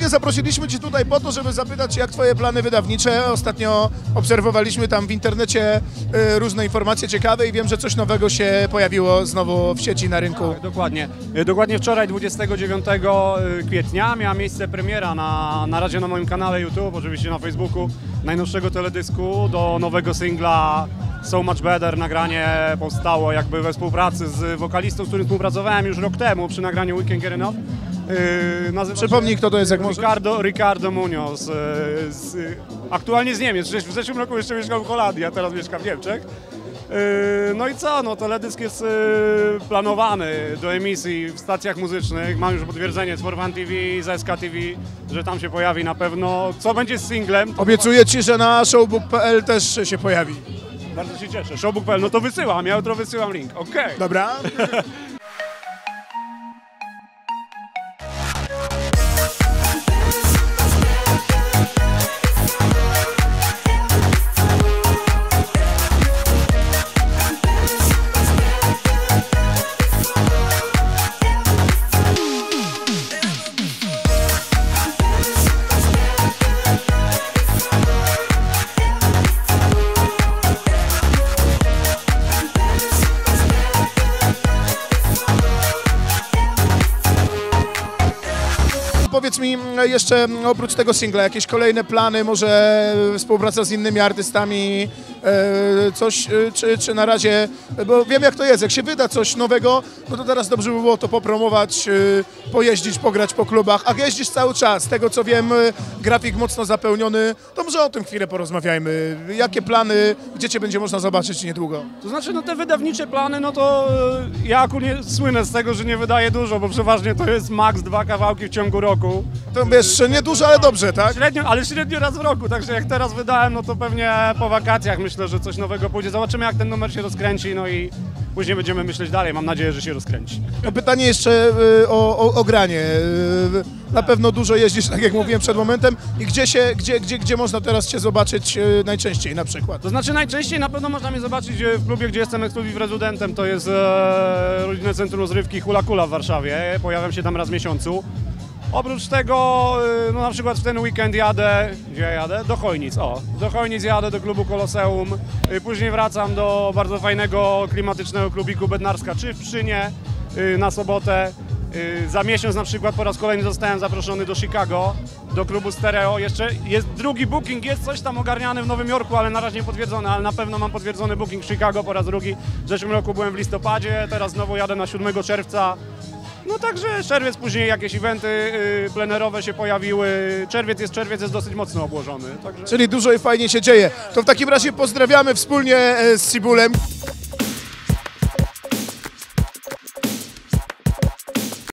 Głównie zaprosiliśmy Cię tutaj po to, żeby zapytać, jak Twoje plany wydawnicze. Ostatnio obserwowaliśmy tam w internecie różne informacje ciekawe i wiem, że coś nowego się pojawiło znowu w sieci, na rynku. Tak, dokładnie. Dokładnie wczoraj, 29 kwietnia, miała miejsce premiera na razie na moim kanale YouTube, oczywiście na Facebooku, najnowszego teledysku do nowego singla So Much Better. Nagranie powstało jakby we współpracy z wokalistą, z którym współpracowałem już rok temu przy nagraniu We Can't Get Enough. Przypomnij, kto to jest, jak może? Ricardo Munoz, aktualnie z Niemiec. W zeszłym roku jeszcze mieszkał w Holandii, a teraz mieszkam w Niemczech. No i co, no teledysk jest planowany do emisji w stacjach muzycznych. Mam już potwierdzenie z Forfan TV, z SK TV, że tam się pojawi na pewno. Co będzie z singlem? Obiecuję Ci, że na showbook.pl też się pojawi. Bardzo się cieszę. Showbook.pl, no to wysyłam, ja jutro wysyłam link, okej. Dobra. Powiedz mi jeszcze, oprócz tego singla, jakieś kolejne plany, może współpraca z innymi artystami, coś, czy na razie, bo wiem jak to jest, jak się wyda coś nowego, no to teraz dobrze by było to popromować, pojeździć, pograć po klubach, a jeździsz cały czas, z tego co wiem, grafik mocno zapełniony, to może o tym chwilę porozmawiajmy. Jakie plany, gdzie Cię będzie można zobaczyć niedługo? To znaczy, no te wydawnicze plany, no to ja akurat słynę z tego, że nie wydaję dużo, bo przeważnie to jest maks 2 kawałki w ciągu roku. To wiesz, nie dużo, ale dobrze, tak? Średnio raz w roku, także jak teraz wydałem, no to pewnie po wakacjach myślę, że coś nowego pójdzie. Zobaczymy, jak ten numer się rozkręci, no i później będziemy myśleć dalej. Mam nadzieję, że się rozkręci. No pytanie jeszcze o granie. Na pewno dużo jeździsz, tak jak mówiłem przed momentem. I gdzie można teraz Cię zobaczyć najczęściej na przykład? To znaczy najczęściej na pewno można mnie zobaczyć w klubie, gdzie jestem ekskluzyw rezydentem. To jest Rodzinne Centrum Rozrywki Hula Kula w Warszawie. Pojawiam się tam raz w miesiącu. Oprócz tego, no na przykład w ten weekend jadę, gdzie ja jadę? Do Chojnic, do Chojnic jadę do klubu Koloseum, później wracam do bardzo fajnego, klimatycznego klubiku Bednarska czy w Pszynie na sobotę. Za miesiąc na przykład po raz kolejny zostałem zaproszony do Chicago, do klubu Stereo. Jeszcze jest drugi booking, jest coś tam ogarniane w Nowym Jorku, ale na razie nie potwierdzone, ale na pewno mam potwierdzony booking w Chicago po raz drugi. W zeszłym roku byłem w listopadzie, teraz znowu jadę na 7 czerwca. No także czerwiec, później jakieś eventy plenerowe się pojawiły. Czerwiec jest dosyć mocno obłożony. Także... Czyli dużo i fajnie się dzieje. To w takim razie pozdrawiamy wspólnie z Cibulem.